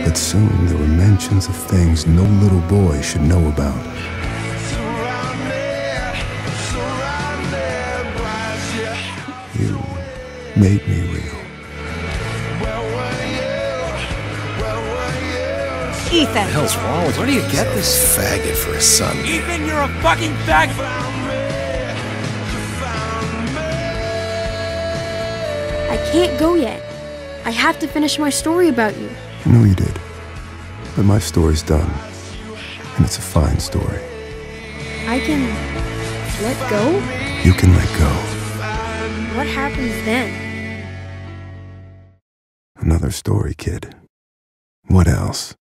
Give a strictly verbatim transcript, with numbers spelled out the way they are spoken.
But soon there were mentions of things no little boy should know about. You made me real. Ethan! What the hell's wrong with you? Where do you get this? Faggot for a son. Ethan, you're a fucking faggot! I can't go yet. I have to finish my story about you. I know you did. But my story's done. And it's a fine story. I can let go? You can let go. What happens then? Another story, kid. What else?